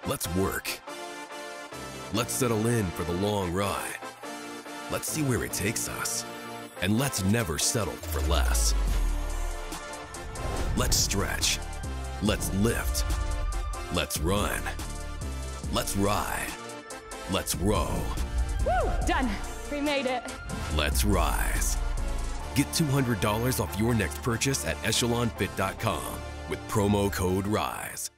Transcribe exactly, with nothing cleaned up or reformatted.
Let's work. Let's settle in for the long ride. Let's see where it takes us. And let's never settle for less. Let's stretch. Let's lift. Let's run. Let's ride. Let's row. Woo! Done. We made it. Let's rise. Get two hundred dollars off your next purchase at echelon fit dot com with promo code RISE.